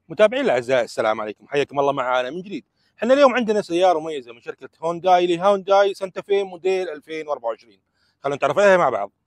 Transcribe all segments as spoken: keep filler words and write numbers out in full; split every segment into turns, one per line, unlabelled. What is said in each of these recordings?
متابعين الاعزاء، السلام عليكم، حياكم الله معنا من جديد. احنا اليوم عندنا سياره مميزه من شركه هونداي لهونداي سانتا في موديل ألفين وأربعة وعشرين. خلونا نتعرف عليها مع بعض.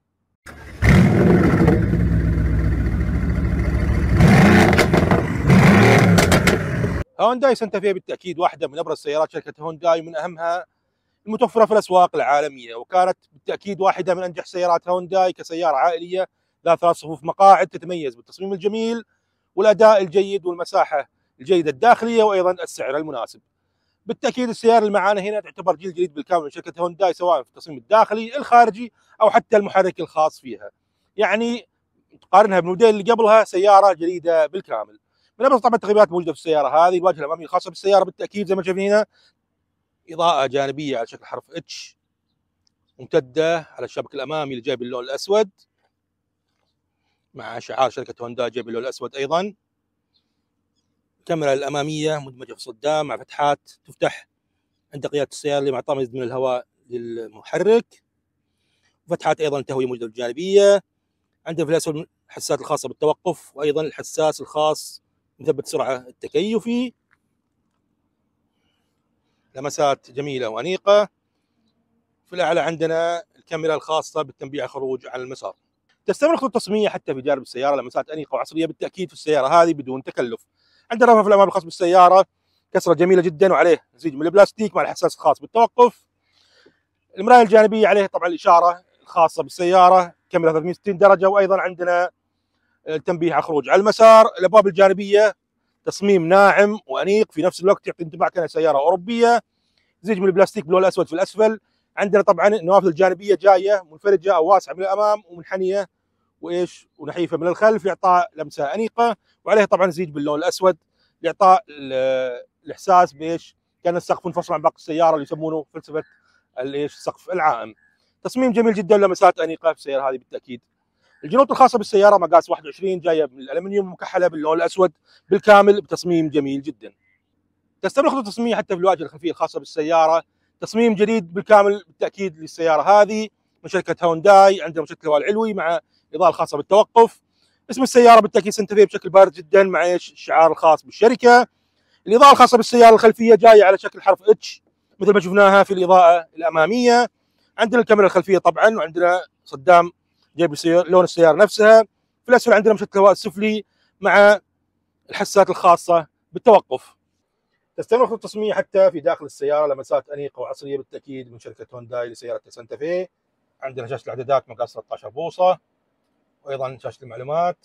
هونداي سانتا في بالتاكيد واحده من ابرز سيارات شركه هونداي، من اهمها المتوفره في الاسواق العالميه، وكانت بالتاكيد واحده من انجح سيارات هونداي كسياره عائليه ذات ثلاث صفوف مقاعد، تتميز بالتصميم الجميل والاداء الجيد والمساحه الجيده الداخليه وايضا السعر المناسب. بالتاكيد السياره اللي معانا هنا تعتبر جيل جديد بالكامل من شركه هونداي، سواء في التصميم الداخلي الخارجي او حتى المحرك الخاص فيها. يعني تقارنها بالموديل اللي قبلها سياره جديده بالكامل. من ابرز طبعا التغييرات موجوده في السياره هذه، الواجهه الاماميه الخاصه بالسياره بالتاكيد زي ما شايفين هنا اضاءه جانبيه على شكل حرف اتش ممتده على الشبك الامامي اللي جاي باللون الاسود، مع شعار شركه هونداي جاي باللون الاسود ايضا. الكاميرا الاماميه مدمجه في الصدام مع فتحات تفتح عند قياده السياره اللي معطاه مزيد من الهواء للمحرك، وفتحات ايضا تهويه موجوده الجانبيه. عندنا في الاسفل الحساسات الخاصه بالتوقف، وايضا الحساس الخاص مثبت سرعه التكيفي. لمسات جميله وانيقه. في الاعلى عندنا الكاميرا الخاصه بالتنبيه الخروج على المسار. تستمر الخطوط التصميميه حتى في جانب السياره، لمسات انيقه وعصريه بالتاكيد في السياره هذه بدون تكلف. عندنا رفرف الامام الخاص بالسياره كسره جميله جدا، وعليه مزيج من البلاستيك مع الحساس الخاص بالتوقف. المرايه الجانبيه عليه طبعا الاشاره الخاصه بالسياره، كاميرا ثلاثمئة وستين درجه، وايضا عندنا التنبيه على الخروج على المسار. الابواب الجانبيه تصميم ناعم وانيق في نفس الوقت، يعطي انطباع كانها سياره اوروبيه. زيج من البلاستيك باللون الاسود في الاسفل. عندنا طبعا النوافذ الجانبيه جايه منفرجه او واسعه من الامام ومنحنيه وايش ونحيفه من الخلف لاعطاء لمسه انيقه، وعليها طبعا زيج باللون الاسود لاعطاء الاحساس بايش كان السقف منفصل عن باقي السياره، اللي يسمونه فلسفه الايش السقف العائم. تصميم جميل جدا، لمسات انيقه في السياره هذه بالتاكيد. الجنوط الخاصه بالسياره مقاس واحد وعشرين جايه من الالمنيوم مكحله باللون الاسود بالكامل بتصميم جميل جدا. تستمر الخطوط التصميميه حتى في الواجهه الخلفيه الخاصه بالسياره، تصميم جديد بالكامل بالتاكيد للسياره هذه من شركه هونداي. عندنا مشكل الهواء العلوي مع الاضاءه الخاصه بالتوقف. اسم السياره بالتاكيد سانتا في بشكل بارز جدا مع ايش الشعار الخاص بالشركه. الاضاءه الخاصه بالسياره الخلفيه جايه على شكل حرف اتش مثل ما شفناها في الاضاءه الاماميه. عندنا الكاميرا الخلفيه طبعا، وعندنا صدام جايب لون السياره نفسها. في الاسفل عندنا مشكل الهواء السفلي مع الحساسات الخاصه بالتوقف. تستمر الخطوط التصميميه حتى في داخل السياره، لمسات انيقه وعصريه بالتاكيد من شركه هونداي لسياره سانتا في. عندنا شاشه الاعدادات مقاس ثلاثة عشر بوصه، وايضا شاشه المعلومات.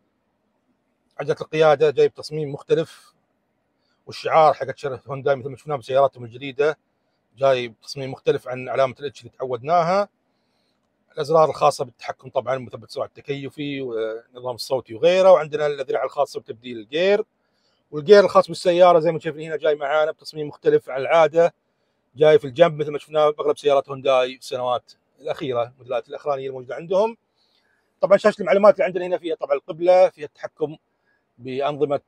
عجله القياده جاي بتصميم مختلف، والشعار حق شركه هونداي مثل ما شفناه بسياراتهم الجديده جاي بتصميم مختلف عن علامه الاتش اللي تعودناها. الازرار الخاصه بالتحكم طبعا مثبت سرعه التكيفي والنظام الصوتي وغيره، وعندنا الاذرع الخاصه بتبديل الجير. والجير الخاص بالسياره زي ما شايفين هنا جاي معانا بتصميم مختلف عن العاده، جاي في الجنب مثل ما شفناه باغلب سيارات هونداي في السنوات الاخيره، الموديلات الاخرانيه الموجوده عندهم. طبعا شاشه المعلومات اللي عندنا هنا فيها طبعا القبله، فيها التحكم بانظمه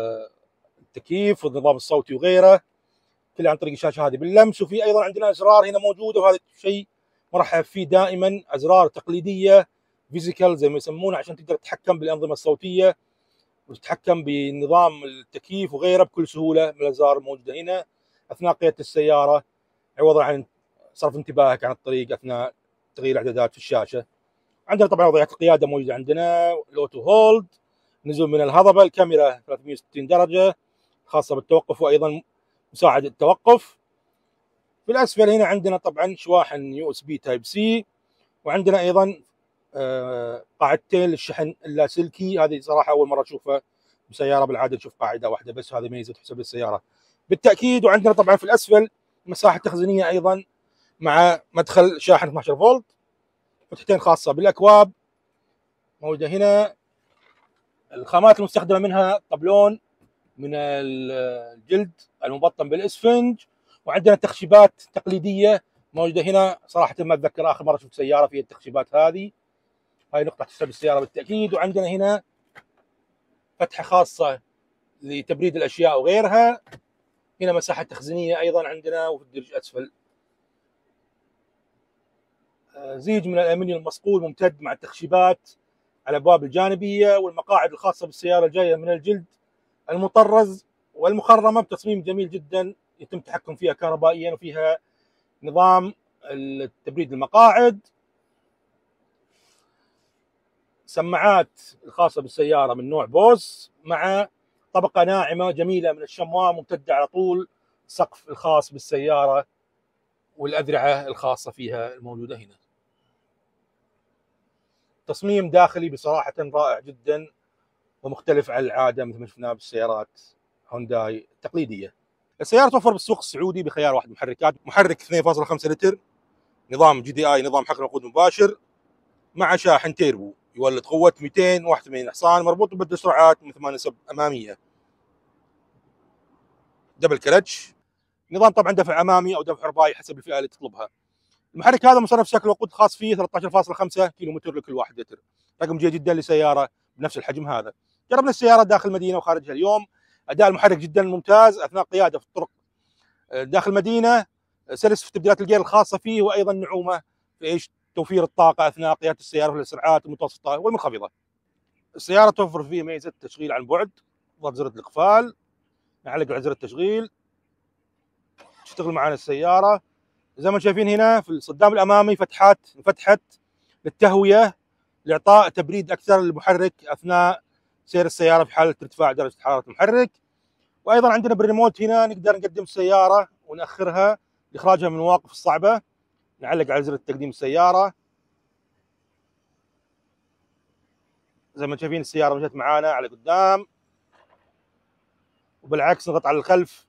التكييف والنظام الصوتي وغيره، كله عن طريق الشاشه هذه باللمس. وفي ايضا عندنا ازرار هنا موجوده، وهذا شيء مرحب فيه دائما، ازرار تقليديه فيزيكال زي ما يسمونه، عشان تقدر تتحكم بالانظمه الصوتيه وتتحكم بنظام التكييف وغيره بكل سهوله من الازرار الموجوده هنا اثناء قياده السياره، عوضا عن صرف انتباهك عن الطريق اثناء تغيير الاعدادات في الشاشه. عندنا طبعا وضعيات القياده موجوده عندنا، الاوتو هولد، نزول من الهضبه، الكاميرا ثلاثمئة وستين درجه خاصه بالتوقف وايضا مساعد التوقف. في الاسفل هنا عندنا طبعا شواحن يو اس بي تايب سي، وعندنا ايضا قاعدتين للشحن اللاسلكي. هذه صراحه اول مره اشوفها بسياره، بالعاده نشوف قاعده واحده بس، هذه ميزه تحسب للسياره بالتاكيد. وعندنا طبعا في الاسفل مساحه تخزينيه ايضا مع مدخل شاحن اثني عشر فولت، فتحتين خاصه بالاكواب موجوده هنا. الخامات المستخدمه منها طبلون من الجلد المبطن بالاسفنج، وعندنا تخشيبات تقليديه موجوده هنا. صراحه ما اتذكر اخر مره شفت سياره فيها التخشيبات هذه، هاي نقطه تحسب السياره بالتاكيد. وعندنا هنا فتحه خاصه لتبريد الاشياء وغيرها. هنا مساحه تخزينيه ايضا عندنا، وفي الدرج اسفل زيج من الالمنيوم المصقول ممتد مع التخشيبات على الابواب الجانبيه. والمقاعد الخاصه بالسياره جايه من الجلد المطرز والمخرمه بتصميم جميل جدا، يتم التحكم فيها كهربائيا، وفيها نظام التبريد المقاعد، سماعات الخاصه بالسياره من نوع بوس، مع طبقه ناعمه جميله من الشمواه ممتده على طول السقف الخاص بالسياره، والاذرعه الخاصه فيها الموجوده هنا. تصميم داخلي بصراحه رائع جدا ومختلف عن العاده مثل ما شفناه بالسيارات هونداي التقليديه. السياره توفر بالسوق السعودي بخيار واحد محركات، محرك اثنين فاصلة خمسة لتر، نظام جي دي اي، نظام حقن وقود مباشر، مع شاحن تيربو يولد قوه مئتين وواحد وثمانين حصان، مربوط ببدء سرعات من ثمانية سب اماميه، دبل كلتش، نظام طبعا دفع امامي او دفع رباعي حسب الفئه اللي تطلبها. المحرك هذا مصنف شكل وقود خاص فيه ثلاثة عشر فاصلة خمسة كيلو متر لكل واحد لتر، رقم جيد جدا لسياره بنفس الحجم هذا. جربنا السياره داخل المدينه وخارجها اليوم، اداء المحرك جدا ممتاز اثناء قياده في الطرق داخل المدينه، سلس في تبديلات الجير الخاصه فيه، وايضا نعومه في ايش توفير الطاقه اثناء قياده السياره في السرعات المتوسطه والمنخفضه. السياره توفر فيه ميزه التشغيل عن بعد، ضغط زر الاقفال، نعلق على زر التشغيل تشتغل معنا السياره. زي ما شايفين هنا في الصدام الامامي فتحات انفتحت للتهويه لاعطاء تبريد اكثر للمحرك اثناء سير السياره في حاله ارتفاع درجه حراره المحرك. وايضا عندنا بالريموت هنا نقدر نقدم السياره وناخرها لاخراجها من المواقف الصعبه، نعلق على زر تقديم السياره. زي ما شايفين السياره مشت معانا على قدام، وبالعكس نضغط على الخلف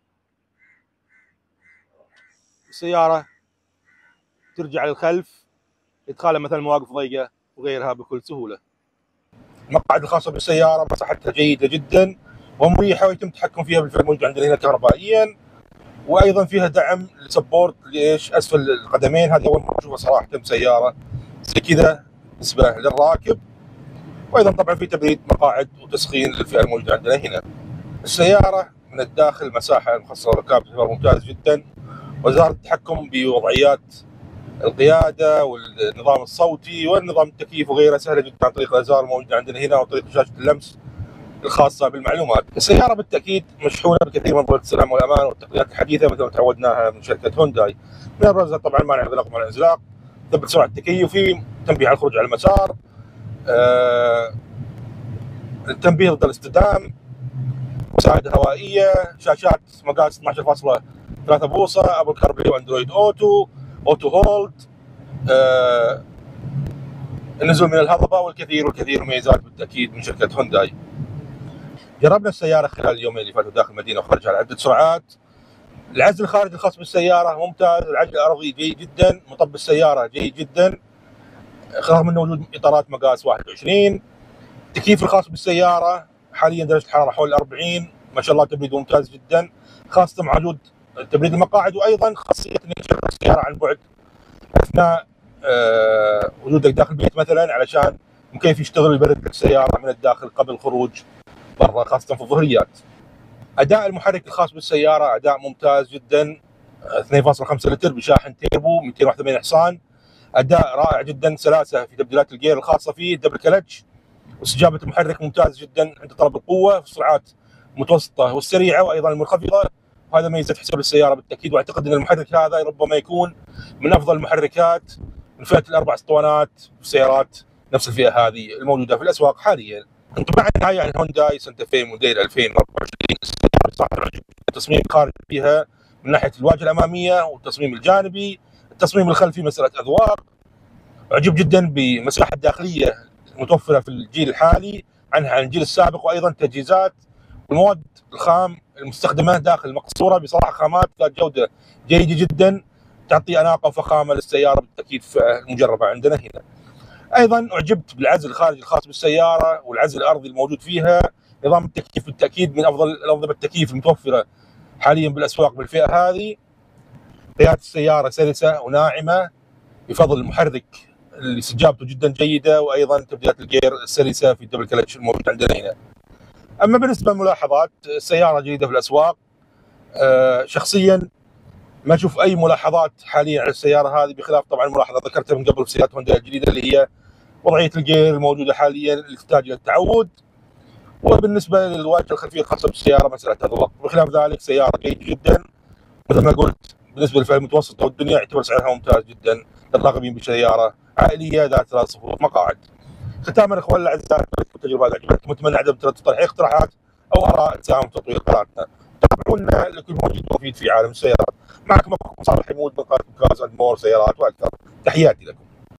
السياره ترجع للخلف ادخالها مثلا مواقف ضيقه وغيرها بكل سهوله. المقاعد الخاصه بالسياره مساحتها جيده جدا ومريحه، ويتم التحكم فيها بالفعل موجود عندنا هنا كهربائيا، وايضا فيها دعم لسبورت لايش اسفل القدمين، هذه اول مره اشوفها صراحه بسياره زي كذا بالنسبه للراكب. وايضا طبعا في تبريد مقاعد وتسخين للفئه الموجوده عندنا هنا. السياره من الداخل مساحه مخصصه للركاب ممتاز جدا، وزاره التحكم بوضعيات القياده والنظام الصوتي والنظام التكييف وغيرها سهله جدا عن طريق الازرار الموجوده عندنا هنا وعن طريق شاشه اللمس الخاصه بالمعلومات. السياره بالتاكيد مشحونه بكثير من ضبط السلامه والامان والتقنيات الحديثه مثل ما تعودناها من شركه هونداي، من ابرزها طبعا مانع اغلاق ومنع انزلاق، ثبت سرعه تكيفي، تنبيه على الخروج على المسار، آه، التنبيه ضد الاصطدام، مساعده هوائيه، شاشات مقاس اثني عشر فاصلة ثلاثة بوصه، ابل كاربلاي واندرويد اوتو، اوتو هولد، آه، النزول من الهضبه، والكثير والكثير من المميزات بالتاكيد من شركه هونداي. جربنا السياره خلال اليومين اللي فاتوا داخل المدينه وخارجها على عده سرعات. العزل الخارجي الخاص بالسياره ممتاز، العزل الارضي جيد جدا، مطب السياره جيد جدا رغم انه وجود اطارات مقاس واحد وعشرين. التكييف الخاص بالسياره حاليا درجه الحراره حول الأربعين، ما شاء الله تبريد ممتاز جدا، خاصه مع وجود تبريد المقاعد، وايضا خاصيه انك تشغل السياره عن بعد اثناء أه وجودك داخل البيت مثلا، علشان مكيف يشتغل يبرد السياره من الداخل قبل الخروج برا خاصه في الظهريات. اداء المحرك الخاص بالسياره اداء ممتاز جدا، اثنين فاصلة خمسة لتر بشاحن تيربو مئتين وواحد وثمانين حصان، اداء رائع جدا، سلاسه في تبديلات الجير الخاصه فيه، دبل كلتش، واستجابه المحرك ممتاز جدا عند طلب القوه في السرعات المتوسطه والسريعه وايضا المنخفضه، وهذا ميزه تحسب السياره بالتاكيد. واعتقد ان المحرك هذا ربما يكون من افضل المحركات من فئه الاربع اسطوانات في السيارات نفس الفئه هذه الموجوده في الاسواق حاليا. انطباع النهائي عن هونداي سانتا في موديل ألفين وأربعة وعشرين، السياره صراحه عجبني التصميم الخارجي فيها من ناحيه الواجهه الاماميه والتصميم الجانبي، التصميم الخلفي مساله اذواق، اعجب جدا بالمساحه الداخليه المتوفره في الجيل الحالي عنها عن الجيل السابق، وايضا تجهيزات والمواد الخام المستخدمه داخل المقصوره بصراحه خامات ذات جوده جيده جدا، تعطي اناقه وفخامه للسياره بالتاكيد المجربه عندنا هنا. ايضا اعجبت بالعزل الخارجي الخاص بالسياره والعزل الارضي الموجود فيها، نظام التكييف بالتاكيد من افضل الانظمه التكييف المتوفره حاليا بالاسواق بالفئه هذه. قياده السياره سلسه وناعمه بفضل المحرك اللي استجابته جدا جيده، وايضا تبديلات الجير السلسه في الدبل كلتش الموجود عندنا هنا. اما بالنسبه للملاحظات، السياره جيده في الاسواق، أه شخصيا ما اشوف اي ملاحظات حاليا على السياره هذه، بخلاف طبعا الملاحظه ذكرتها من قبل في سيارات هونداي الجديده اللي هي وضعيه الجير الموجوده حاليا اللي تحتاج الى التعود، وبالنسبه للواجهه الخلفيه الخاصه بالسياره مساله الضغط، بخلاف ذلك سياره جيده جدا مثل ما قلت. بالنسبه للفئه المتوسطه والدنيا يعتبر سعرها ممتاز جدا للراغبين بسياره عائليه ذات ثلاث صفوف مقاعد. ختاما اخواني الاعزاء، التجربه هذه عجبتكم، اتمنى عدم تقترح اقتراحات او اراء تساهم في تطوير قناتنا. تابعونا لكل ما جديد مفيد في عالم السيارات. معكم اخوكم صالح حمود من قناه كاز اند مور سيارات واكثر. تحياتي لكم.